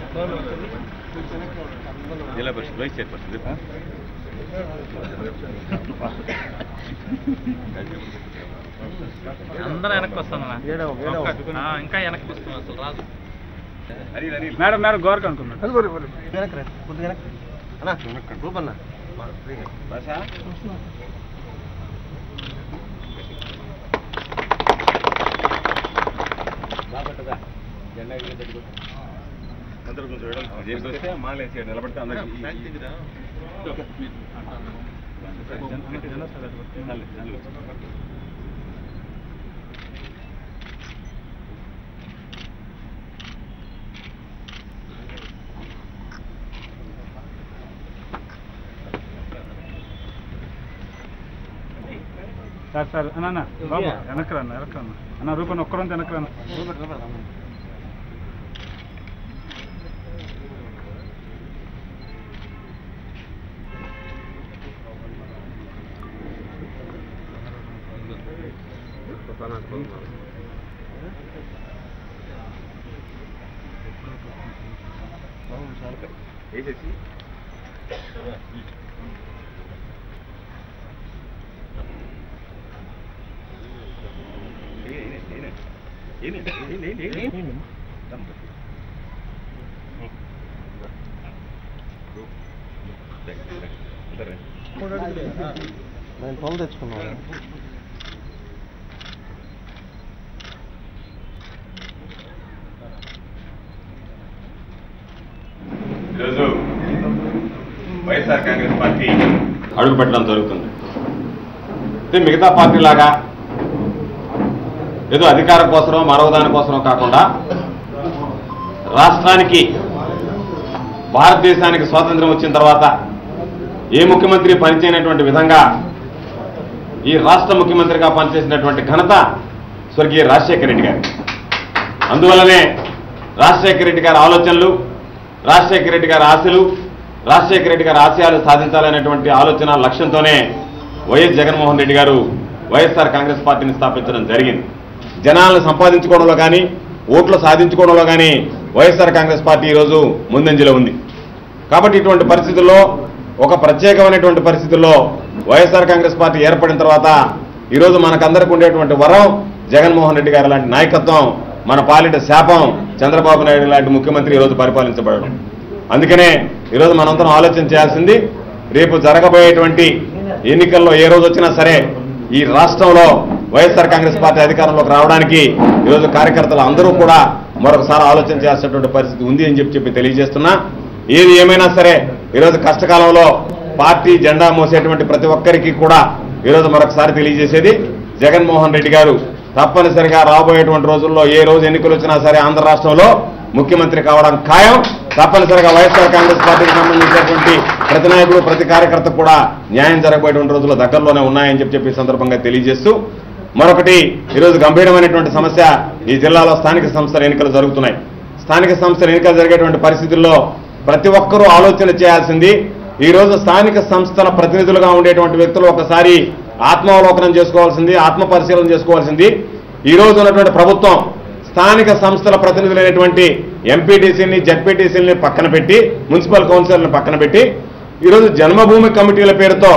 జిల్లా పరిషత్ vice chairperson అందరూ వెనక్కి వస్తానన్నా, ఇంకా వెనక్కి వస్తాను అసలు రాదు. మేడం మేడం గోరకు అనుకున్నాను అందరూ కొంచెం వస్తే మాలేసి నిలబడితే అందరికీ సార్ సార్ అన్న బాబు వెనక్రన్నా వెనక్రన్నా అన్న రూపాయలు ఒక్కరంతా వెనక్రన్నా వేసేసి నేను తోలు తెచ్చుకున్నాను. ఈరోజు వైఎస్ఆర్ కాంగ్రెస్ పార్టీ అడుగు పెట్టడం జరుగుతుంది. అయితే మిగతా పార్టీలాగా ఏదో అధికారం కోసమో మరో దానికోసమో కాకుండా రాష్ట్రానికి భారతదేశానికి స్వాతంత్ర్యం వచ్చిన తర్వాత ఏ ముఖ్యమంత్రి పనిచేయనటువంటి విధంగా ఈ రాష్ట్ర ముఖ్యమంత్రిగా పనిచేసినటువంటి ఘనత స్వర్గీయ రాజశేఖర రెడ్డి గారు. అందువల్లనే రాజశేఖర రెడ్డి గారి ఆలోచనలు, రాజశేఖర రెడ్డి గారి ఆశలు, రాజశేఖర రెడ్డి గారి ఆశయాలు సాధించాలనేటువంటి ఆలోచన లక్ష్యంతోనే వైఎస్ జగన్మోహన్ రెడ్డి గారు వైఎస్ఆర్ కాంగ్రెస్ పార్టీని స్థాపించడం జరిగింది. జనాలను సంపాదించుకోవడంలో కానీ ఓట్లు సాధించుకోవడంలో కానీ వైఎస్ఆర్ కాంగ్రెస్ పార్టీ ఈరోజు ముందంజలో ఉంది. కాబట్టి ఇటువంటి పరిస్థితుల్లో ఒక ప్రత్యేకమైనటువంటి పరిస్థితుల్లో వైఎస్ఆర్ కాంగ్రెస్ పార్టీ ఏర్పడిన తర్వాత ఈరోజు మనకందరికీ ఉండేటువంటి వరం జగన్మోహన్ రెడ్డి గారి లాంటి నాయకత్వం, మన పాలిట శాపం చంద్రబాబు నాయుడు లాంటి ముఖ్యమంత్రి ఈరోజు పరిపాలించబడడం. అందుకనే ఈరోజు మనందరం ఆలోచన చేయాల్సింది, రేపు జరగబోయేటువంటి ఎన్నికల్లో ఏ రోజు వచ్చినా సరే ఈ రాష్ట్రంలో వైఎస్ఆర్ కాంగ్రెస్ పార్టీ అధికారంలోకి రావడానికి ఈరోజు కార్యకర్తలు అందరూ కూడా మరొకసారి ఆలోచన చేయాల్సినటువంటి పరిస్థితి ఉంది అని చెప్పి తెలియజేస్తున్నా. ఏది ఏమైనా సరే ఈరోజు కష్టకాలంలో పార్టీ జెండా మోసేటువంటి ప్రతి ఒక్కరికి కూడా ఈరోజు మరొకసారి తెలియజేసేది, జగన్మోహన్ రెడ్డి గారు తప్పనిసరిగా రాబోయేటువంటి రోజుల్లో ఏ రోజు ఎన్నికలు వచ్చినా సరే ఆంధ్ర రాష్ట్రంలో ముఖ్యమంత్రి కావడం ఖాయం. తప్పనిసరిగా వైఎస్ఆర్ కాంగ్రెస్ పార్టీకి సంబంధించినటువంటి ప్రతి నాయకుడు, ప్రతి కార్యకర్త కూడా న్యాయం జరగబోయేటువంటి రోజుల్లో దగ్గరలోనే ఉన్నాయని చెప్పి సందర్భంగా తెలియజేస్తూ, మరొకటి ఈరోజు గంభీరమైనటువంటి సమస్య, ఈ జిల్లాలో స్థానిక సంస్థల ఎన్నికలు జరుగుతున్నాయి. స్థానిక సంస్థల ఎన్నికలు జరిగేటువంటి పరిస్థితుల్లో ప్రతి ఒక్కరూ ఆలోచన చేయాల్సింది, ఈరోజు స్థానిక సంస్థల ప్రతినిధులుగా ఉండేటువంటి వ్యక్తులు ఒకసారి ఆత్మావలోకనం చేసుకోవాల్సింది, ఆత్మ పరిశీలన చేసుకోవాల్సింది. ఈరోజు ఉన్నటువంటి ప్రభుత్వం స్థానిక సంస్థల ప్రతినిధులైనటువంటి ఎంపీటీసీని, జడ్పీటీసీని పక్కన పెట్టి, మున్సిపల్ కౌన్సిలర్ని పక్కన పెట్టి ఈరోజు జన్మభూమి కమిటీల పేరుతో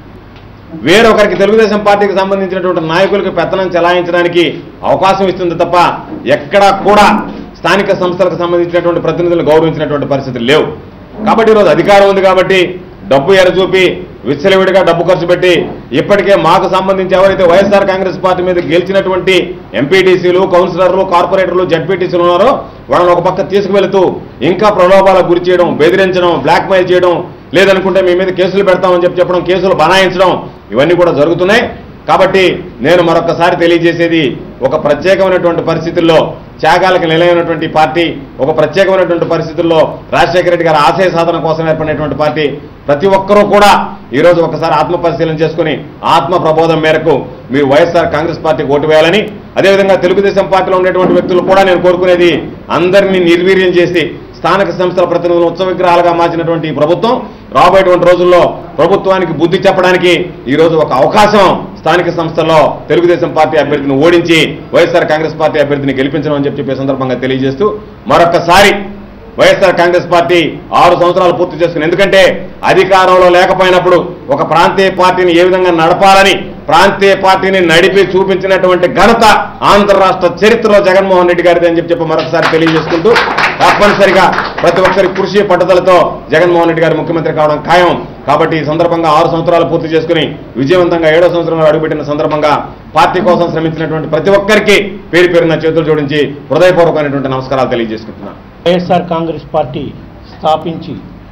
వేరొకరికి తెలుగుదేశం పార్టీకి సంబంధించినటువంటి నాయకులకు పెత్తనం చెలాయించడానికి అవకాశం ఇస్తుంది తప్ప ఎక్కడా కూడా స్థానిక సంస్థలకు సంబంధించినటువంటి ప్రతినిధులను గౌరవించినటువంటి పరిస్థితులు లేవు. కాబట్టి ఈరోజు అధికారం ఉంది కాబట్టి డబ్బు ఎరచూపి విచ్చలవిడిగా డబ్బు ఖర్చు పెట్టి ఇప్పటికే మాకు సంబంధించి ఎవరైతే వైఎస్ఆర్ కాంగ్రెస్ పార్టీ మీద గెలిచినటువంటి ఎంపీటీసీలు, కౌన్సిలర్లు, కార్పొరేటర్లు, జడ్పీటీసీలు ఉన్నారో వాళ్ళని ఒక పక్క తీసుకువెళుతూ ఇంకా ప్రలోభాలకు గురి చేయడం, బెదిరించడం, బ్లాక్మెయిల్ చేయడం, లేదనుకుంటే మీ మీద కేసులు పెడతామని చెప్పడం, కేసులు బనాయించడం, ఇవన్నీ కూడా జరుగుతున్నాయి. కాబట్టి నేను మరొకసారి తెలియజేసేది, ఒక ప్రత్యేకమైనటువంటి పరిస్థితుల్లో త్యాగాలకు నిలైనటువంటి పార్టీ, ఒక ప్రత్యేకమైనటువంటి పరిస్థితుల్లో రాజశేఖర రెడ్డి గారి ఆశయ సాధన కోసం ఏర్పడినటువంటి పార్టీ, ప్రతి ఒక్కరూ కూడా ఈరోజు ఒకసారి ఆత్మ పరిశీలన చేసుకుని ఆత్మ ప్రబోధం మేరకు మీరు వైఎస్ఆర్ కాంగ్రెస్ పార్టీకి ఓటు వేయాలని, అదేవిధంగా తెలుగుదేశం పార్టీలో ఉండేటువంటి వ్యక్తులు కూడా నేను కోరుకునేది, అందరినీ నిర్వీర్యం చేసి స్థానిక సంస్థల ప్రతినిధులు ఉత్సవ విగ్రహాలుగా మార్చినటువంటి ఈ ప్రభుత్వం రాబోయేటువంటి రోజుల్లో ప్రభుత్వానికి బుద్ధి చెప్పడానికి ఈరోజు ఒక అవకాశం స్థానిక సంస్థల్లో తెలుగుదేశం పార్టీ అభ్యర్థిని ఓడించి వైఎస్ఆర్ కాంగ్రెస్ పార్టీ అభ్యర్థిని గెలిపించడం అని చెప్పి సందర్భంగా తెలియజేస్తూ, మరొకసారి వైఎస్ఆర్ కాంగ్రెస్ పార్టీ 6 సంవత్సరాలు పూర్తి చేసుకుని, ఎందుకంటే అధికారంలో లేకపోయినప్పుడు ఒక ప్రాంతీయ పార్టీని ఏ విధంగా నడపాలని ప్రాంతీయ పార్టీని నడిపి చూపించినటువంటి ఘనత ఆంధ్ర రాష్ట్ర చరిత్రలో జగన్మోహన్ రెడ్డి గారిది అని చెప్పి మరొకసారి తెలియజేసుకుంటూ, తప్పనిసరిగా ప్రతి ఒక్కరి కృషి పట్టుదలతో జగన్మోహన్ రెడ్డి గారు ముఖ్యమంత్రి కావడం ఖాయం. కాబట్టి ఈ సందర్భంగా 6 సంవత్సరాలు పూర్తి చేసుకుని విజయవంతంగా 7వ సంవత్సరంలో అడుగుపెట్టిన సందర్భంగా పార్టీ కోసం శ్రమించినటువంటి ప్రతి ఒక్కరికి పేరు పేరున చేతులు జోడించి హృదయపూర్వకమైనటువంటి నమస్కారాలు తెలియజేసుకుంటున్నాను. వైఎస్ఆర్ కాంగ్రెస్ పార్టీ స్థాపించి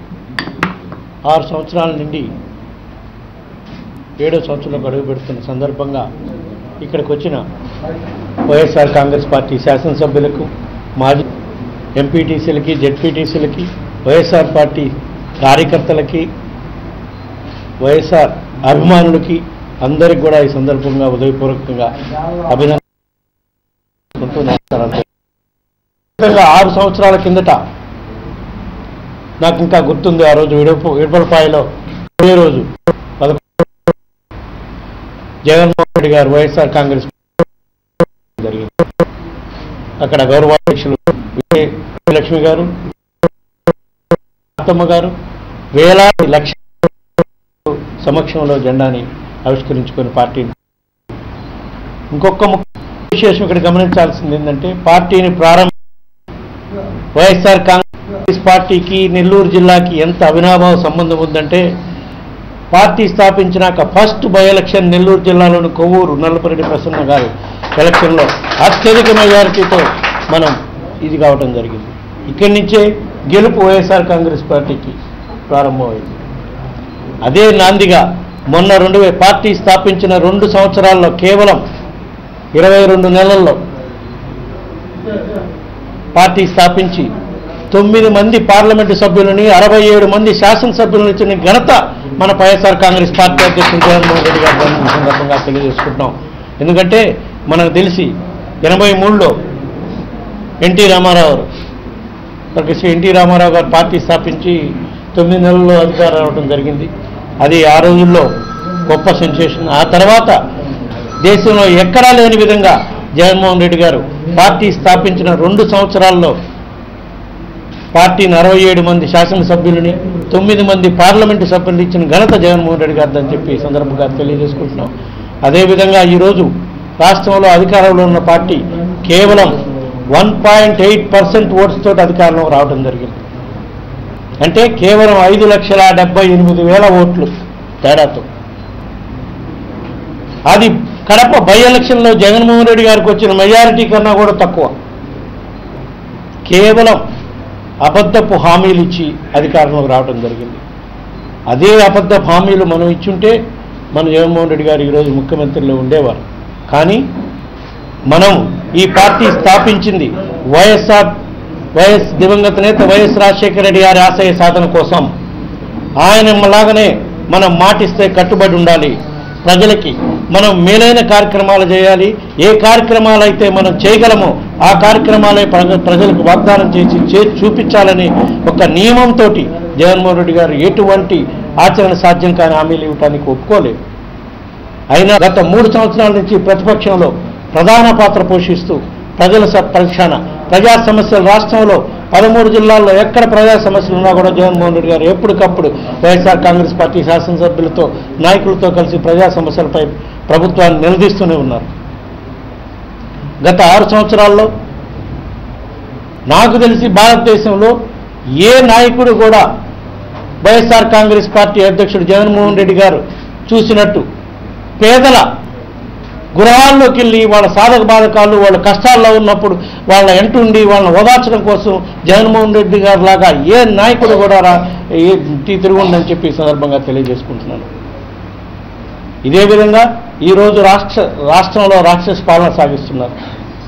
6 సంవత్సరాల నుండి 7వ సంవత్సరంలో అడుగు పెడుతున్న సందర్భంగా ఇక్కడికి వచ్చిన వైఎస్ఆర్ కాంగ్రెస్ పార్టీ శాసనసభ్యులకు, మాజీ ఎంపీటీసీలకి, జెడ్పీటీసీలకి, వైఎస్ఆర్ పార్టీ కార్యకర్తలకి, వైఎస్ఆర్ అభిమానులకి అందరికి కూడా ఈ సందర్భంగా హృదయపూర్వకంగా అభినందనలు. 6 సంవత్సరాల కిందట నాకు ఇంకా గుర్తుంది. ఆ రోజు విడపలపాయలో రోజు జగన్మోహన్ రెడ్డి గారు వైఎస్ఆర్ కాంగ్రెస్ జరిగింది. అక్కడ గౌరవాధ్యక్షులు లక్ష్మి గారు, అత్తమ్మ గారు వేలాది లక్షల సమక్షంలో జెండాని ఆవిష్కరించుకుని పార్టీని. ఇంకొక విశేషం ఇక్కడ గమనించాల్సింది ఏంటంటే, పార్టీని వైఎస్ఆర్ కాంగ్రెస్ పార్టీకి నెల్లూరు జిల్లాకి ఎంత అవినాభావ సంబంధం ఉందంటే, పార్టీ స్థాపించినాక ఫస్ట్ బై ఎలక్షన్ నెల్లూరు జిల్లాలోని కొవ్వూరు నల్లపరెడ్డి ప్రసన్న గారు ఎలక్షన్లో అత్యధిక మెజారిటీతో మనం ఇది కావటం జరిగింది. ఇక్కడి నుంచే గెలుపు వైఎస్ఆర్ కాంగ్రెస్ పార్టీకి ప్రారంభమైంది. అదే నాందిగా మొన్న పార్టీ స్థాపించిన 2 సంవత్సరాల్లో కేవలం 22 నెలల్లో పార్టీ స్థాపించి 9 మంది పార్లమెంటు సభ్యులని, 67 మంది శాసనసభ్యులను ఇచ్చిన ఘనత మన వైఎస్ఆర్ కాంగ్రెస్ పార్టీ అధ్యక్షుడు జగన్మోహన్ రెడ్డి గారు సందర్భంగా తెలియజేసుకుంటున్నాం. ఎందుకంటే మనకు తెలిసి 83లో ఎన్టీ రామారావు గారు పార్టీ స్థాపించి 9 నెలల్లో అధికారం రావడం జరిగింది. అది ఆ రోజుల్లో గొప్ప సెన్సేషన్. ఆ తర్వాత దేశంలో ఎక్కడా లేని విధంగా జగన్మోహన్ రెడ్డి గారు పార్టీ స్థాపించిన 2 సంవత్సరాల్లో పార్టీని 67 మంది శాసనసభ్యులని, 9 మంది పార్లమెంటు సభ్యులు ఇచ్చిన ఘనత జగన్మోహన్ రెడ్డి గారు అని చెప్పి ఈ సందర్భంగా తెలియజేసుకుంటున్నాం. అదేవిధంగా ఈరోజు రాష్ట్రంలో అధికారంలో ఉన్న పార్టీ కేవలం 1.8% ఓట్స్ తోటి అధికారంలో రావడం జరిగింది. అంటే కేవలం 5,78,000 ఓట్లు తేడాతో. అది కడప బై ఎలక్షన్లో జగన్మోహన్ రెడ్డి గారికి వచ్చిన మెజారిటీ కన్నా కూడా తక్కువ. కేవలం అబద్ధపు హామీలు ఇచ్చి అధికారంలోకి రావడం జరిగింది. అదే అబద్ధపు హామీలు మనం ఇచ్చుంటే మన జగన్మోహన్ రెడ్డి గారు ఈరోజు ముఖ్యమంత్రిలో ఉండేవారు. కానీ మనం ఈ పార్టీ స్థాపించింది దివంగత నేత వైఎస్ రాజశేఖర రెడ్డి గారి ఆశయ సాధన కోసం. ఆయన లాగానే మనం మాటిస్తే కట్టుబడి ఉండాలి. ప్రజలకి మనం మేలైన కార్యక్రమాలు చేయాలి. ఏ కార్యక్రమాలు అయితే మనం చేయగలమో ఆ కార్యక్రమాలే ప్రజలకు వాగ్దానం చేసి చూపించాలని ఒక నియమంతో జగన్మోహన్ రెడ్డి గారు ఎటువంటి ఆచరణ సాధ్యం కాని హామీలు ఇవ్వడానికి ఒప్పుకోలేదు. అయినా గత 3 సంవత్సరాల నుంచి ప్రతిపక్షంలో ప్రధాన పాత్ర పోషిస్తూ ప్రజల పక్షాన ప్రజా సమస్యలు రాష్ట్రంలో 13 జిల్లాల్లో ఎక్కడ ప్రజా సమస్యలు ఉన్నా కూడా జగన్మోహన్ రెడ్డి గారు ఎప్పటికప్పుడు వైఎస్ఆర్ కాంగ్రెస్ పార్టీ శాసనసభ్యులతో, నాయకులతో కలిసి ప్రజా సమస్యలపై ప్రభుత్వాన్ని నిలదీస్తూనే ఉన్నారు. గత 6 సంవత్సరాల్లో నాకు తెలిసి భారతదేశంలో ఏ నాయకుడు కూడా వైఎస్ఆర్ కాంగ్రెస్ పార్టీ అధ్యక్షుడు జగన్మోహన్ రెడ్డి గారు చూసినట్టు పేదల గృహాల్లోకి వెళ్ళి వాళ్ళ సాధక బాధకాలు, వాళ్ళ కష్టాల్లో ఉన్నప్పుడు వాళ్ళ ఎంటుండి వాళ్ళని ఓదార్చడం కోసం జగన్మోహన్ రెడ్డి గారు లాగా ఏ నాయకుడు కూడా తిరుగుండని చెప్పి ఈ సందర్భంగా తెలియజేసుకుంటున్నాను. ఇదే విధంగా ఈరోజు రాష్ట్రంలో రాక్షస పాలన సాగిస్తున్నారు.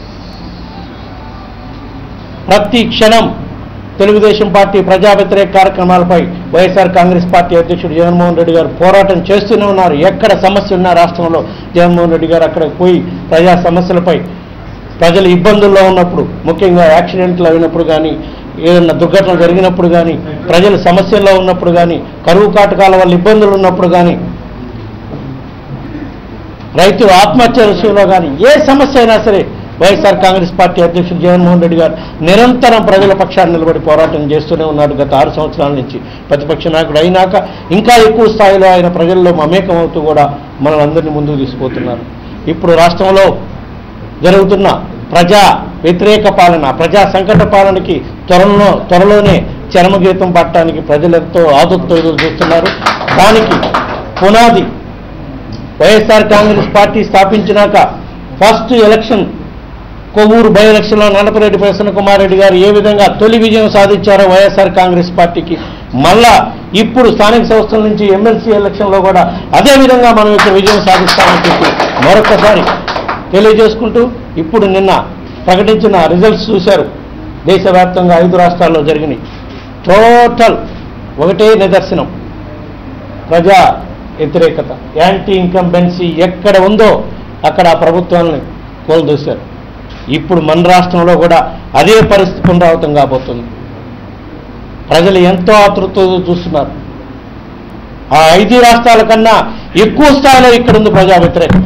ప్రతి క్షణం తెలుగుదేశం పార్టీ ప్రజా వ్యతిరేక కార్యక్రమాలపై వైఎస్ఆర్ కాంగ్రెస్ పార్టీ అధ్యక్షుడు జగన్మోహన్ రెడ్డి గారు పోరాటం చేస్తూనే ఉన్నారు. ఎక్కడ సమస్య ఉన్నా రాష్ట్రంలో జగన్మోహన్ రెడ్డి గారు అక్కడికి పోయి ప్రజా సమస్యలపై, ప్రజలు ఇబ్బందుల్లో ఉన్నప్పుడు, ముఖ్యంగా యాక్సిడెంట్లు అయినప్పుడు కానీ, ఏదైనా దుర్ఘటన జరిగినప్పుడు కానీ, ప్రజలు సమస్యల్లో ఉన్నప్పుడు కానీ, కరువు కాటకాల వల్ల ఇబ్బందులు ఉన్నప్పుడు కానీ, రైతు ఆత్మహత్య విషయంలో కానీ ఏ సమస్య అయినా సరే వైఎస్ఆర్ కాంగ్రెస్ పార్టీ అధ్యక్షుడు జగన్మోహన్ రెడ్డి గారు నిరంతరం ప్రజల పక్షాన్ని నిలబడి పోరాటం చేస్తూనే ఉన్నాడు. గత 6 సంవత్సరాల నుంచి ప్రతిపక్ష నాయకుడు అయినాక ఇంకా ఎక్కువ స్థాయిలో ఆయన ప్రజల్లో మమేకమవుతూ కూడా మనల్ని ముందుకు తీసుకుపోతున్నారు. ఇప్పుడు రాష్ట్రంలో జరుగుతున్న ప్రజా వ్యతిరేక పాలన, ప్రజా సంకట పాలనకి త్వరలోనే చరమగీతం పట్టడానికి ప్రజలెంతో ఆదుర్తో ఎదురు చూస్తున్నారు. దానికి పునాది వైఎస్ఆర్ కాంగ్రెస్ పార్టీ స్థాపించినాక ఫస్ట్ ఎలక్షన్ కొవ్వూరు బై ఎలక్షన్లో నలపరెడ్డి ప్రసన్న కుమార్ రెడ్డి గారు ఏ విధంగా తొలి విజయం సాధించారో వైఎస్ఆర్ కాంగ్రెస్ పార్టీకి మళ్ళా ఇప్పుడు స్థానిక సంస్థల నుంచి ఎమ్మెల్సీ ఎలక్షన్లో కూడా అదే విధంగా మనం ఇక్కడ విజయం సాధిస్తామని చెప్పి మరొకసారి తెలియజేసుకుంటూ, ఇప్పుడు నిన్న ప్రకటించిన రిజల్ట్స్ చూశారు. దేశవ్యాప్తంగా 5 రాష్ట్రాల్లో జరిగినాయి. టోటల్ ఒకటే నిదర్శనం, ప్రజా వ్యతిరేకత, యాంటీ ఇన్కంబెన్సీ ఎక్కడ ఉందో అక్కడ ఆ ప్రభుత్వాన్ని కోల్దూశారు. ఇప్పుడు మన రాష్ట్రంలో కూడా అదే పరిస్థితి పునరావృతం కాబోతుంది. ప్రజలు ఎంతో ఆతృతతో చూస్తున్నారు. ఆ 5 రాష్ట్రాల కన్నా ఎక్కువ స్థాయిలో ఇక్కడుంది ప్రజా వ్యతిరేకత.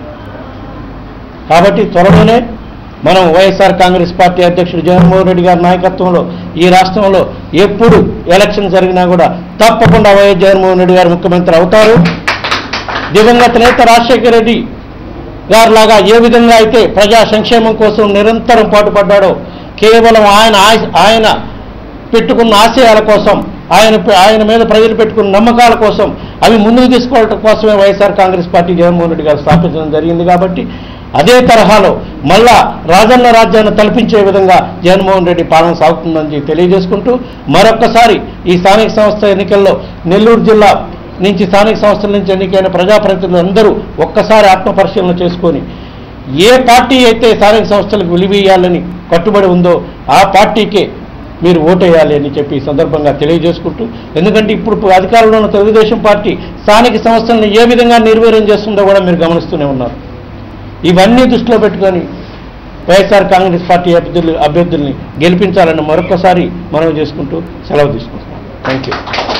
కాబట్టి త్వరలోనే మనం వైఎస్ఆర్ కాంగ్రెస్ పార్టీ అధ్యక్షుడు జగన్మోహన్ రెడ్డి గారి నాయకత్వంలో ఈ రాష్ట్రంలో ఎప్పుడు ఎలక్షన్ జరిగినా కూడా తప్పకుండా వైఎస్ జగన్మోహన్ రెడ్డి గారు ముఖ్యమంత్రి అవుతారు. దివంగత నేత రాజశేఖర రెడ్డి గారిలాగా ఏ విధంగా అయితే ప్రజా సంక్షేమం కోసం నిరంతరం పాటుపడ్డాడో, కేవలం ఆయన పెట్టుకున్న ఆశయాల కోసం, ఆయన మీద ప్రజలు పెట్టుకున్న నమ్మకాల కోసం అవి ముందుకు తీసుకోవడం కోసమే వైఎస్ఆర్ కాంగ్రెస్ పార్టీ జగన్మోహన్ రెడ్డి గారు స్థాపించడం జరిగింది. కాబట్టి అదే తరహాలో మళ్ళా రాజన్న రాజ్యాన్ని తలపించే విధంగా జగన్మోహన్ రెడ్డి పాలన సాగుతుందని తెలియజేసుకుంటూ, మరొక్కసారి ఈ స్థానిక సంస్థ ఎన్నికల్లో నెల్లూరు జిల్లా నుంచి స్థానిక సంస్థల నుంచి ఎన్నికైన ప్రజాప్రతినిధులు అందరూ ఒక్కసారి ఆత్మపరిశీలన చేసుకొని ఏ పార్టీ అయితే స్థానిక సంస్థలకు విలువేయాలని కట్టుబడి ఉందో ఆ పార్టీకే మీరు ఓటేయాలి అని చెప్పి ఈ సందర్భంగా తెలియజేసుకుంటూ, ఎందుకంటే ఇప్పుడు అధికారంలో ఉన్న తెలుగుదేశం పార్టీ స్థానిక సంస్థలను ఏ విధంగా నిర్వీర్యం చేస్తుందో కూడా మీరు గమనిస్తూనే ఉన్నారు. ఇవన్నీ దృష్టిలో పెట్టుకొని వైఎస్ఆర్ కాంగ్రెస్ పార్టీ అభ్యర్థుల్ని గెలిపించాలని మరొకసారి మనవి చేసుకుంటూ సెలవు తీసుకుంటున్నాను. Thank you.